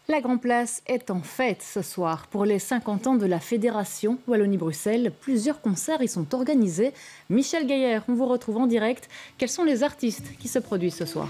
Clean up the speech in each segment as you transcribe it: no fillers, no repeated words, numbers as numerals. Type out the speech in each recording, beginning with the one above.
La Grand Place est en fête ce soir. Pour les 50 ans de la Fédération Wallonie-Bruxelles, plusieurs concerts y sont organisés. Michel Gaillard, on vous retrouve en direct. Quels sont les artistes qui se produisent ce soir ?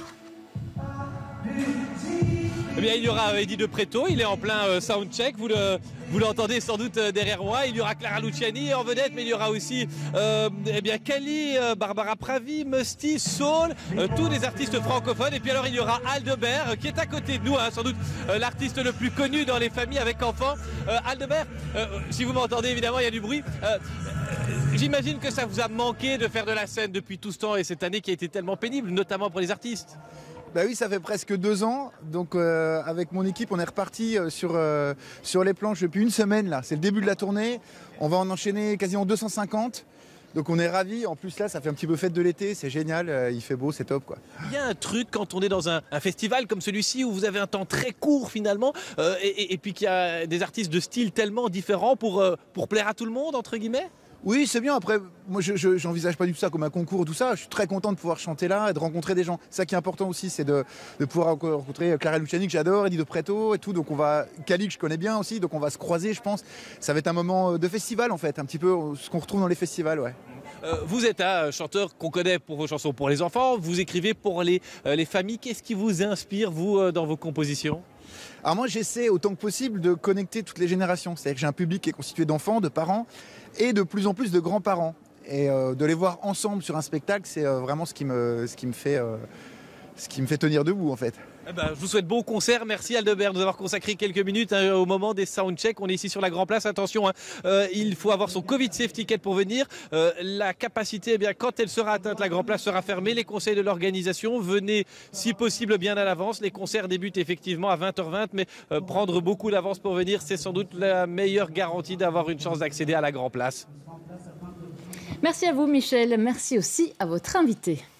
Eh bien, il y aura Eddie De Pretto, il est en plein soundcheck, vous l'entendez sans doute derrière moi. Il y aura Clara Luciani en vedette, mais il y aura aussi Kali, Barbara Pravi, Musty, Soul, tous les artistes francophones. Et puis alors il y aura Aldebert qui est à côté de nous, sans doute l'artiste le plus connu dans les familles avec enfants. Aldebert, si vous m'entendez évidemment, il y a du bruit. J'imagine que ça vous a manqué de faire de la scène depuis tout ce temps et cette année qui a été tellement pénible, notamment pour les artistes. Bah oui, ça fait presque 2 ans. Donc avec mon équipe, on est reparti sur les planches depuis une semaine là. C'est le début de la tournée. On va en enchaîner quasiment 250. Donc on est ravis. En plus là, ça fait un petit peu fête de l'été. C'est génial. Il fait beau, c'est top quoi. Il y a un truc quand on est dans un festival comme celui-ci où vous avez un temps très court finalement et puis qu'il y a des artistes de style tellement différents pour plaire à tout le monde entre guillemets. Oui, c'est bien. Après, moi, je n'envisage pas du tout ça comme un concours ou tout ça. Je suis très content de pouvoir chanter là et de rencontrer des gens. Ça qui est important aussi, c'est de pouvoir rencontrer Clara Luciani, que j'adore, Eddie De Pretto et tout. Donc, Kali, que je connais bien aussi. Donc, on va se croiser, je pense. Ça va être un moment de festival, en fait. Un petit peu ce qu'on retrouve dans les festivals, ouais. Vous êtes un chanteur qu'on connaît pour vos chansons pour les enfants. Vous écrivez pour les familles. Qu'est-ce qui vous inspire, vous, dans vos compositions ? Alors moi, j'essaie autant que possible de connecter toutes les générations. C'est-à-dire que j'ai un public qui est constitué d'enfants, de parents et de plus en plus de grands-parents. Et de les voir ensemble sur un spectacle, c'est vraiment ce qui me fait tenir debout, en fait. Je vous souhaite bon concert. Merci Aldebert de nous avoir consacré quelques minutes au moment des soundchecks. On est ici sur la Grand Place. Attention, il faut avoir son Covid Safety Kit pour venir. La capacité, quand elle sera atteinte, la Grand Place sera fermée. Les conseils de l'organisation, venez si possible bien à l'avance. Les concerts débutent effectivement à 20h20, mais prendre beaucoup d'avance pour venir, c'est sans doute la meilleure garantie d'avoir une chance d'accéder à la Grand Place. Merci à vous Michel. Merci aussi à votre invité.